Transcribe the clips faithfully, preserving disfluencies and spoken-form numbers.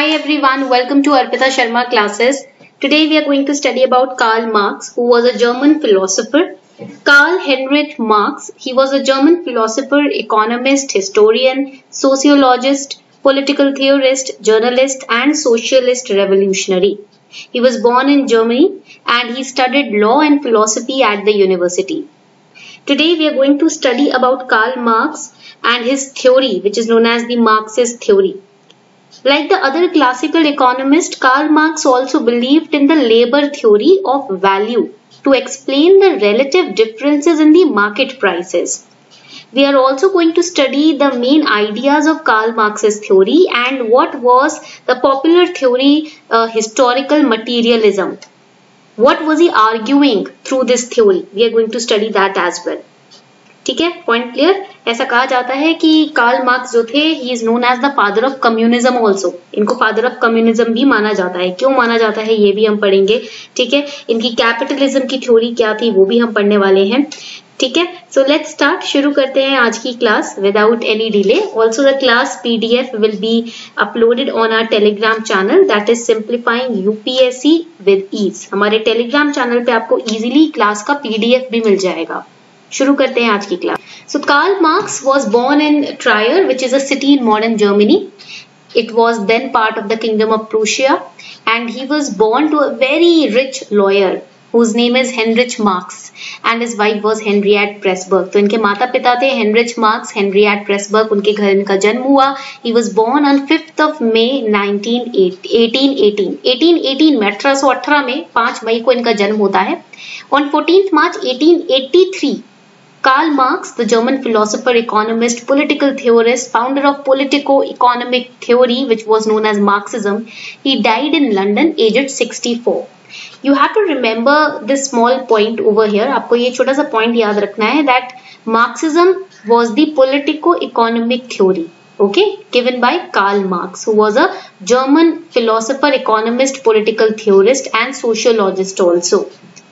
Hi everyone, welcome to Arpita Sharma classes. Today we are going to study about Karl Marx, who was a German philosopher. Karl Heinrich Marx, he was a German philosopher, economist, historian, sociologist, political theorist, journalist and socialist revolutionary. He was born in Germany and he studied law and philosophy at the university. Today we are going to study about Karl Marx and his theory, which is known as the Marxist theory. Like the other classical economists, Karl Marx also believed in the labor theory of value to explain the relative differences in the market prices. We are also going to study the main ideas of Karl Marx's theory and what was the popular theory, uh, historical materialism. What was he arguing through this theory? We are going to study that as well. ठीक है, point clear. ऐसा कहा जाता है कि Karl Marx जो थे, he is known as the father of communism also. इनको फादर ऑफ कम्युनिज्म भी माना जाता है. क्यों माना जाता है ये भी हम पढ़ेंगे. ठीक है, इनकी कैपिटलिज्म की थ्योरी क्या थी वो भी हम पढ़ने वाले हैं. ठीक है, सो लेट्स स्टार्ट. शुरू करते हैं आज की class without any delay. Also the class PDF will be uploaded on our Telegram channel, that is simplifying UPSC with ease. हमारे टेलीग्राम चैनल पे आपको इजीली क्लास का पीडीएफ भी मिल जाएगा. शुरू करते हैं आज की class. So Karl Marx was born in Trier, which is a city in modern Germany. It was then part of the kingdom of Prussia, and he was born to a very rich lawyer whose name is Heinrich Marx, and his wife was Henriette Pressburg. तो इनके माता पिता थे Heinrich Marx, Henriette Pressburg. उनके घर इनका जन्म हुआ. He was born on fifth of May nineteen eighteen. eighteen eighteen में अठारह सौ अठारह में पांच मई को इनका जन्म होता है. On fourteenth March eighteen eighty-three, Karl Marx, the German philosopher, economist, political theorist, founder of politico-economic theory, which was known as Marxism, he died in London, aged sixty-four. You have to remember this small point over here. आपको ये छोटा सा point याद रखना है that Marxism was the politico-economic theory, okay, given by Karl Marx, who was a German philosopher, economist, political theorist, and sociologist also.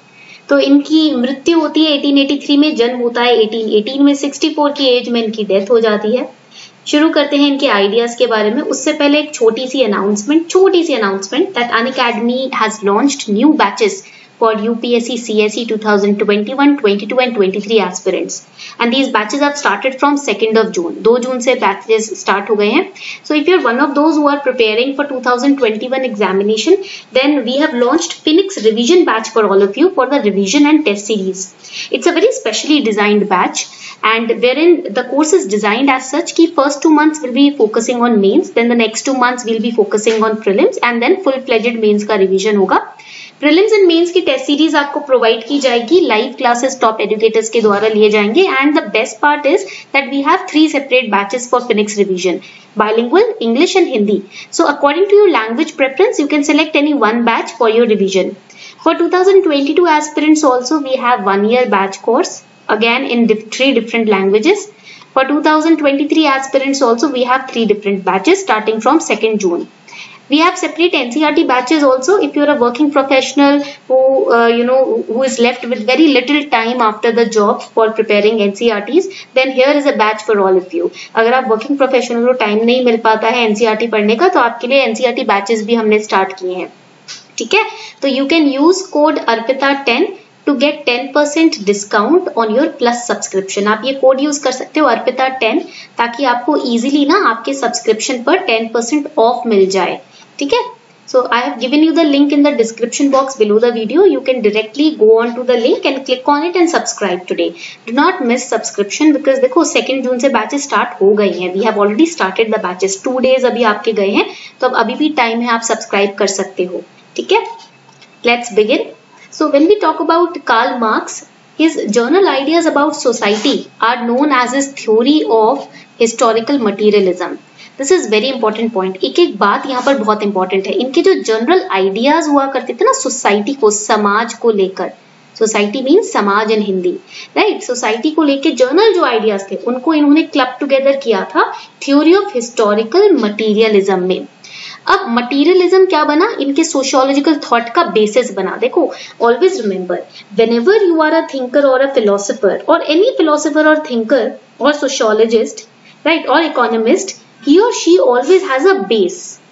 तो इनकी मृत्यु होती है eighteen eighty-three में, जन्म होता है eighteen eighteen में, sixty-four की एज में इनकी डेथ हो जाती है. शुरू करते हैं इनके आइडियाज के बारे में. उससे पहले एक छोटी सी अनाउंसमेंट छोटी सी announcement that Unacademy has launched new batches for U P S C C S E twenty twenty-one, twenty-two and twenty-three aspirants, and these batches have started from second of June. दो जून से batches start हो गए हैं. So if you're one of those who are preparing for twenty twenty-one examination, then we have launched Phoenix revision batch for all of you for the revision and test series. It's a very specially designed batch, and wherein the course is designed as such कि first two months will be focusing on mains, then the next two months will be focusing on prelims, and then full-fledged mains का revision होगा. Prelims and mains की test series आपको provide की जाएगी. Live classes top educators के द्वारा लिए जाएंगे. And the best part is that we have three separate batches for Phoenix revision, bilingual, English and Hindi. So according to your language preference, you can select any one batch for your revision. For twenty twenty-two aspirants also, we have one year batch course, again in three different languages. For twenty twenty-three aspirants also, we have three different batches starting from second June. We have separate N C E R T batches also. If you're a working professional who uh, you know who is left with very little time after the job for preparing N C E R Ts, then here is a batch for all of you. अगर आप working professional हो, time नहीं मिल पाता है N C E R T पढ़ने का, तो आपके लिए N C E R T batches भी हमने start किए हैं. ठीक है, तो you can use code Arpita ten to get ten percent discount on your plus subscription. आप ये कोड यूज कर सकते हो Arpita ten, ताकि आपको easily ना आपके सब्सक्रिप्शन पर ten percent ऑफ मिल जाए. ठीक है, so I have given you the link in the description box below the video. You can directly go on to the link and click on it and subscribe today. Do not miss subscription because देखो second जून से batches start हो गई हैं. We have already started the batches. Two days अभी आपके गए हैं, तो अब अभी भी टाइम है, आप सब्सक्राइब कर सकते हो. ठीक है, let's begin. So when we talk about Karl Marx, his general ideas about society are known as his theory of historical materialism. This is very important point. एक एक बात यहाँ पर बहुत इंपॉर्टेंट है. इनके जो जनरल आइडियाज हुआ करते थे ना सोसाइटी को, समाज को लेकर, सोसाइटी मीन्स समाज इन हिंदी, राइट. सोसाइटी को लेकर जनरल जो आइडियाज थे उनको इन्होंने क्लब टुगेदर किया था थ्योरी ऑफ हिस्टोरिकल मटीरियलिज्म में. अब मटीरियलिज्म क्या बना, इनके सोशियोलॉजिकल थॉट का बेसिस बना. देखो, always remember, whenever you are a thinker और अ फिलोसोफर और एनी फिलोसोफर और थिंकर और सोशियोलॉजिस्ट, राइट, और economist, he or she always has a base.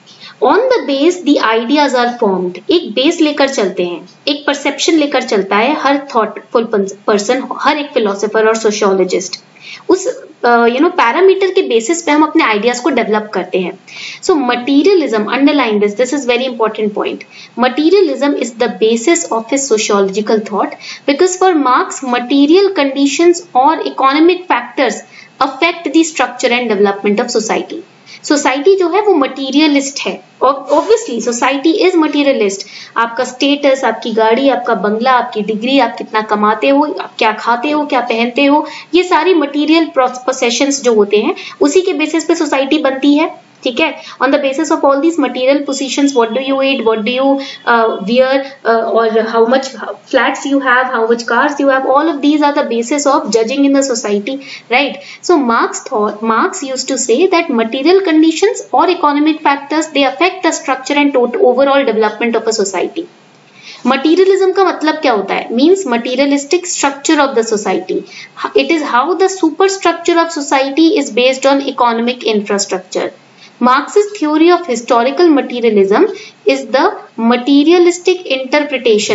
On the base the ideas are formed, एक base लेकर चलते हैं, एक परसेप्शन लेकर चलता है हर थॉटफुल पर्सन, हर एक फिलोसोफर और सोशियोलॉजिस्ट। उस यू नो पैरामीटर के बेसिस पे हम अपने आइडियाज को डेवलप करते हैं। So materialism, underline this, this is very important point, materialism is the basis of his sociological thought, because for Marx material conditions और economic factors affect the structure and development of society. Society जो है वो materialist है, obviously society is materialist. आपका status, आपकी गाड़ी, आपका बंगला, आपकी डिग्री, आप कितना कमाते हो, आप क्या खाते हो, क्या पहनते हो, ये सारी मटीरियल पोसेशंस जो होते हैं उसी के बेसिस पे सोसाइटी बनती है, ठीक है। On the basis of all these material positions, what do you eat, what do you wear, और how much flats you have, how much cars you have, all of these are the basis of judging in the society, right. So Marx thought, Marx used to say that material conditions और economic factors they affect the structure and overall development of a society. Materialism का मतलब क्या होता है? Means materialistic structure of the society. It is how the super structure of society is based on economic infrastructure. Marx's theory of historical materialism is the materialistic interpretation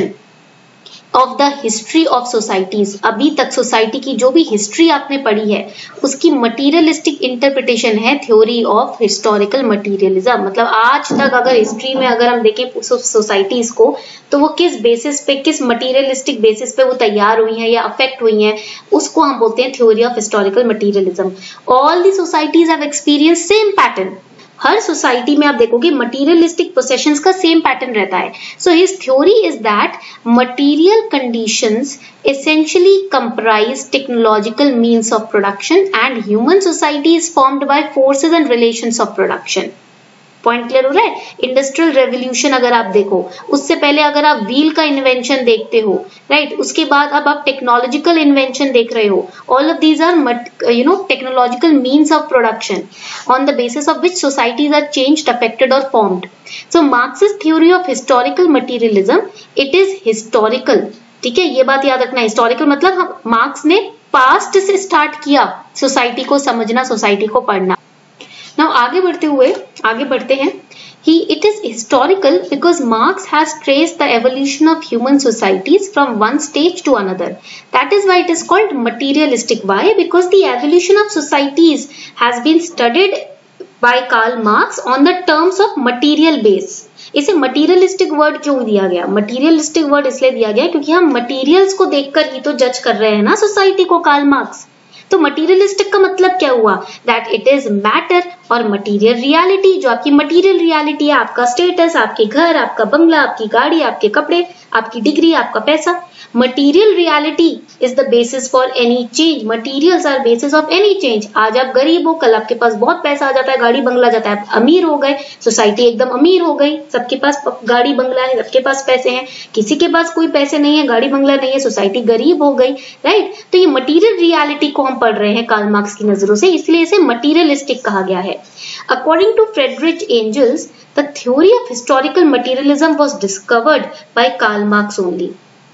of the history of societies। अभी तक society की जो भी history आपने पढ़ी है उसकी materialistic interpretation है थ्योरी ऑफ हिस्टोरिकल मटीरियलिज्म। मतलब आज तक अगर हिस्ट्री में अगर हम देखें सोसाइटीज को तो वो किस बेसिस पे, किस मटीरियलिस्टिक बेसिस पे वो तैयार हुई हैं या अफेक्ट हुई हैं, उसको हम बोलते हैं theory of historical materialism. All the societies have experience same pattern. हर सोसाइटी में आप देखोगे मटीरियलिस्टिक पोसेशंस का सेम पैटर्न रहता है। So his theory is that material conditions essentially comprise technological means of production and human society is formed by forces and relations of production। Point clear हो रहा है? इंडस्ट्रियल रेवोल्यूशन अगर आप देखो, उससे पहले अगर आप व्हील का इन्वेंशन देखते हो, राइट right? उसके बाद अब आप टेक्नोलॉजिकल इन्वेंशन देख रहे हो। All of these are you know technological means of production on the basis of which societies are changed, affected और formed. So Marx's theory of historical materialism, it is historical, ठीक है, ये बात याद रखना। हिस्टोरिकल मतलब हम मार्क्स ने पास्ट से स्टार्ट किया सोसाइटी को समझना, सोसाइटी को पढ़ना। Now आगे बढ़ते हुए आगे बढ़ते हैं। He it is historical because Marx has traced the evolution of human societies from one stage to another. That is why it is called materialistic. Why? Because the evolution of societies has been studied by Karl Marx on the terms of material base. इसे materialistic word क्यों दिया गया? Materialistic word इसलिए दिया गया क्योंकि हम materials को देखकर ही तो जज कर रहे हैं ना सोसाइटी को, कार्ल मार्क्स। तो मटीरियलिस्टिक का मतलब क्या हुआ? दैट इट इज मैटर और मटीरियल रियलिटी। जो आपकी मटीरियल रियलिटी है, आपका स्टेटस, आपके घर, आपका बंगला, आपकी गाड़ी, आपके कपड़े, आपकी डिग्री, आपका पैसा। Material reality is the basis for any change. Materials are basis of any change. आज आप गरीब हो, कल आपके पास बहुत पैसा आ जाता है, गाड़ी बंगला जाता है, आप अमीर हो गए, सोसाइटी एकदम अमीर हो गई, सबके पास गाड़ी बंगला है, सबके पास पैसे हैं। किसी के पास कोई पैसे नहीं है, गाड़ी बंगला नहीं है, सोसाइटी गरीब हो गई, राइट। तो ये मटीरियल रियलिटी को हम पढ़ रहे हैं कार्ल मार्क्स की नजरों से, इसलिए इसे मटीरियलिस्टिक कहा गया है। According to Friedrich Engels, the theory of historical materialism was discovered by Karl Marx only.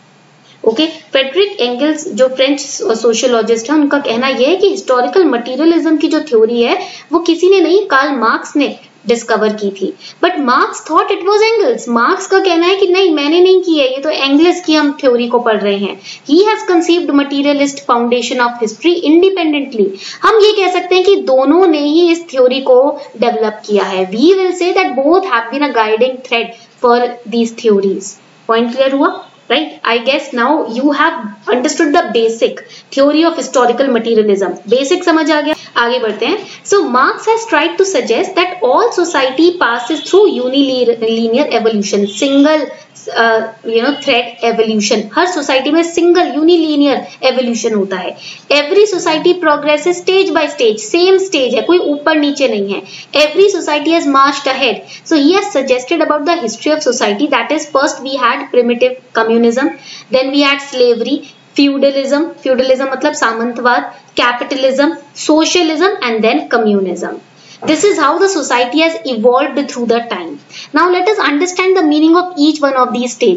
Okay, Friedrich Engels जो फ्रेंच सोशियोलॉजिस्ट है, उनका कहना यह है कि हिस्टोरिकल मटीरियलिज्म की जो थ्योरी है वो किसी ने नहीं, कार्ल मार्क्स ने डिस्कवर की थी। But Marx thought it was Engels. Marx का कहना है कि नहीं, मैंने नहीं की है, ये तो एंगल्स की हम थ्योरी को पढ़ रहे हैं। He has conceived materialist foundation of history independently. हम ये कह सकते हैं कि दोनों ने ही इस थ्योरी को डेवलप किया है। We will say that both have been a guiding thread for these theories. Point clear हुआ? Right, I guess now you have understood the basic theory of historical materialism. Basic समझ आ गया? आगे बढ़ते हैं। So Marx has tried to suggest that all society passes through unilinear evolution, single uh, you know thread evolution. हर society में single unilinear evolution होता है। Every society progresses stage by stage, same stage है, कोई ऊपर नीचे नहीं है। Every society has marched ahead. So he has suggested about the history of society, that is first we had primitive communism, then we had slavery, feudalism, feudalism मतलब सामंतवाद, capitalism, socialism and then communism. This is how the society has evolved through the time. Now let us understand the meaning of each one of these stages.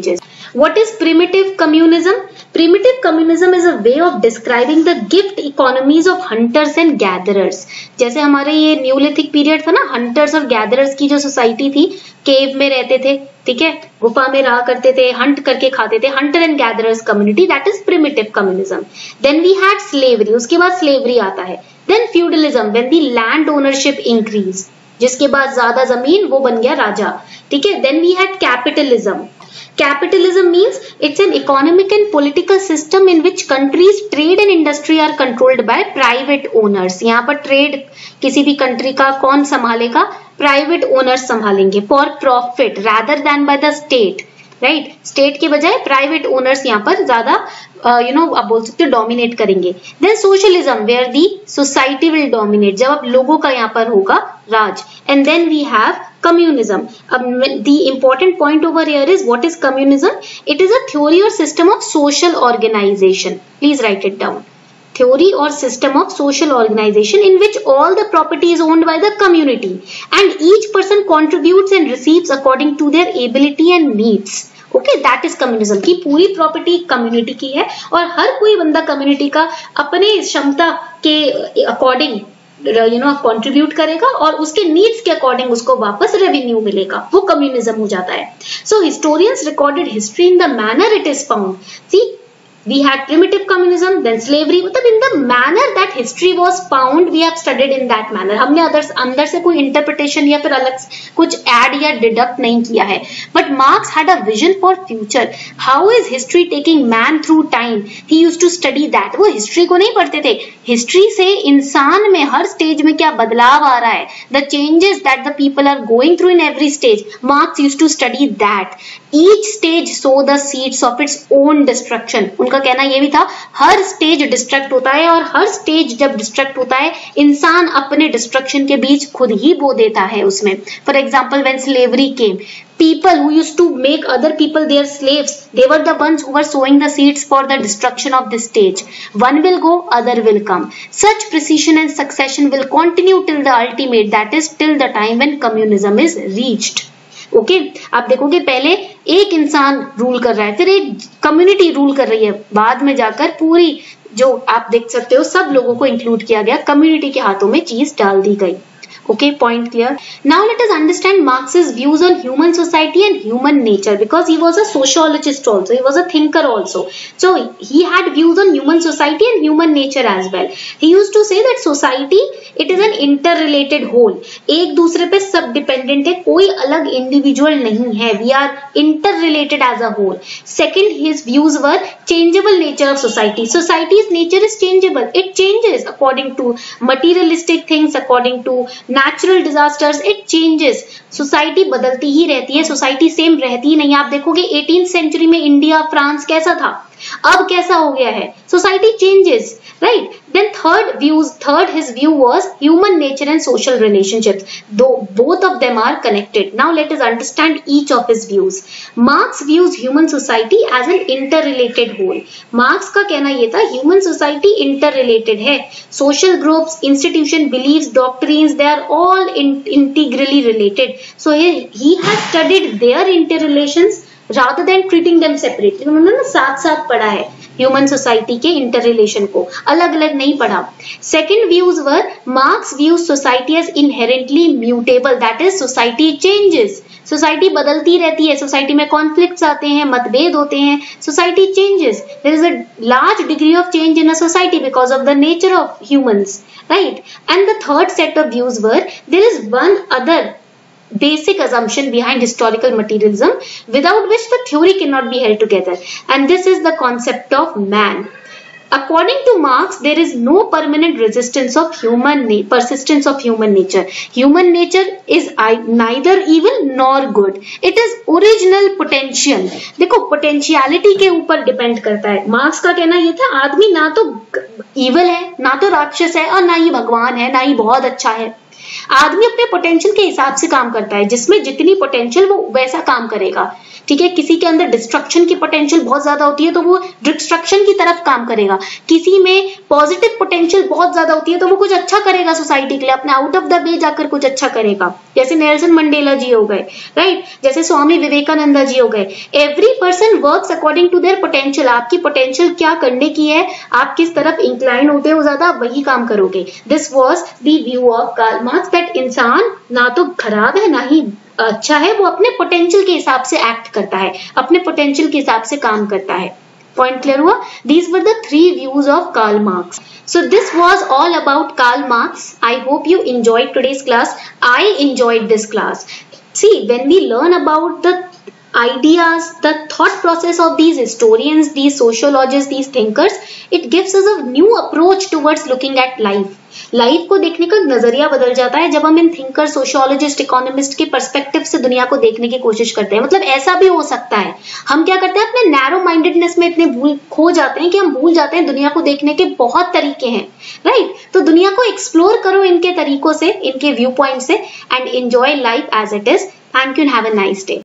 What is primitive communism? Primitive communism is a way of describing the gift economies of hunters and gatherers. जैसे हमारे ये Neolithic period था ना, hunters और gatherers की जो society थी, केव में रहते थे, ठीक है, गुफा में रहा करते थे, हंट करके खाते थे, hunter and gatherers community, that is primitive communism. Then we had slavery, उसके बाद स्लेवरी आता है. Then feudalism, when the land ownership increase, जिसके बाद ज्यादा जमीन वो बन गया राजा, ठीक है. Then we had capitalism. Capitalism means it's an economic and political system in which countries trade and industry are controlled by private owners. यहाँ पर trade किसी भी country का कौन संभालेगा? Private owners संभालेंगे for profit rather than by the state. Right right? State के बजाय प्राइवेट ओनर्स यहाँ पर ज्यादा यू नो आप बोल सकते हो डोमिनेट करेंगे. Then socialism, where the society will dominate, जब अब लोगों का यहाँ पर होगा राज. And then we have communism. अब the important point over here is what is communism? It is a theory or system of social organization. Please write it down. Theory or system of social organization in which all the property is owned by the community and each person contributes and receives according to their ability and needs. Okay, that is communism. कि पूरी property community की है और हर कोई बंदा community का अपने क्षमता के अकॉर्डिंग यू नो कंट्रीब्यूट करेगा और उसके नीड्स के अकॉर्डिंग उसको वापस रेवेन्यू मिलेगा, वो कम्युनिज्म हो जाता है. So historians recorded history in the manner it is found. See we had primitive communism, then slavery, मतलब in the manner that history was found we have studied in that manner. हमने other अंदर से कोई interpretation या फिर अलग कुछ add या डिडक्ट नहीं किया है. But Marx had a vision for future. How is history taking man through time? He used to study that. वो हिस्ट्री को नहीं पढ़ते थे, हिस्ट्री से इंसान में हर स्टेज में क्या बदलाव आ रहा है, the changes that the people are going through in every stage. Marx used to study that. Each stage so the seeds of its own destruction. उनका कहना यह भी था हर स्टेज डिस्ट्रक्ट होता है और हर स्टेज जब डिस्ट्रक्ट होता है इंसान अपने डिस्ट्रक्शन के बीच खुद ही बो देता है उसमें. For example when slavery came, people who used to make other people their slaves, they were the ones who were sowing the seeds for the destruction of this stage. One will go, other will come. Such precision and succession will continue till the ultimate, that is till the time when communism is reached. Okay okay? आप देखोगे पहले एक इंसान rule कर रहा है, फिर एक कम्युनिटी रूल कर रही है, बाद में जाकर पूरी जो आप देख सकते हो सब लोगों को इंक्लूड किया गया, कम्युनिटी के हाथों में चीज डाल दी गई. Okay, point clear. Now let us understand Marx's views on human society and human nature, because he was a sociologist also, he was a thinker also. So he had views on human society and human nature as well. He used to say that society, it is an interrelated whole. एक दूसरे पे सब dependent है, कोई अलग individual नहीं है. We are interrelated as a whole. Second, his views were changeable nature of society. Society's nature is changeable. It changes according to materialistic things, according to natural disasters, it changes. Society बदलती ही रहती है, society same रहती ही नहीं. आप देखोगे eighteen century में India, France कैसा था, अब कैसा हो गया है. Society changes, right. Then third views third his view was human nature and social relationships. दो both of them are connected. Now let us understand each of his views. Marx views human society as an inter related whole. Marx का कहना यह था human society inter related है. Social groups, institution, beliefs, doctrines, they are all integrally related. So he has studied their inter relations rather than treating them separately. उन्होंने ना साथ साथ पढ़ा है ह्यूमन सोसाइटी के इंटर रिलेशन को, अलग अलग नहीं पढ़ा. Second views were Marx views society as inherently mutable, that is society changes. Society बदलती रहती है, सोसाइटी में कॉन्फ्लिक्ट्स आते हैं, मतभेद होते हैं, society changes. There is a large degree of change in a society because of the nature of humans, right. And the third set of views were there is one other basic assumption behind historical materialism without which the theory cannot be held together, and this is the concept of man. According to Marx, there is no permanent resistance of human persistence of human nature. Human nature is neither evil nor good. It is original potential. देखो potentiality के ऊपर depend करता है. Marks का कहना ये था आदमी ना तो evil है, ना तो राक्षस है और ना ही भगवान है, ना ही बहुत अच्छा है. आदमी अपने पोटेंशियल के हिसाब से काम करता है, जिसमें जितनी पोटेंशियल वो वैसा काम करेगा, ठीक है। किसी के अंदर डिस्ट्रक्शन की पोटेंशियल बहुत ज्यादा होती है तो वो डिस्ट्रक्शन की तरफ काम करेगा, किसी में पॉजिटिव पोटेंशियल बहुत ज्यादा होती है तो वो कुछ अच्छा करेगा सोसाइटी के लिए, अपने आउट ऑफ द वे जाकर कुछ अच्छा करेगा, जैसे नेल्सन मंडेला जी हो गए, राइट, जैसे स्वामी विवेकानंद जी हो गए। Every person works according to their potential. आपकी पोटेंशियल क्या करने की है, आप किस तरफ इंक्लाइन होते हो ज्यादा, वही काम करोगे। This was the view of Karl Marx, that इंसान ना तो खराब है ना ही अच्छा है, वो अपने पोटेंशियल के हिसाब से एक्ट करता है, अपने पोटेंशियल के हिसाब से काम करता है। पॉइंट क्लियर हुआ? These were the three views of Karl Marx. So this was all about Karl Marx. I hope you enjoyed today's class. I enjoyed this class. See, when we learn about the ideas, the thought process of these historians, these sociologists, these thinkers, it gives us a new approach towards looking at life. Life को देखने का नजरिया बदल जाता है जब हम इन थिंकर, सोशियोलॉजिस्ट, इकोनॉमिस्ट के पर्सपेक्टिव से दुनिया को देखने की कोशिश करते हैं। मतलब ऐसा भी हो सकता है, हम क्या करते हैं, अपने नैरो माइंडेडनेस में इतने भूल खो जाते हैं कि हम भूल जाते हैं दुनिया को देखने के बहुत तरीके हैं, राइट। तो दुनिया को एक्सप्लोर करो इनके तरीकों से, इनके व्यू पॉइंट से, and enjoy life as it is. Thank you and have a nice day.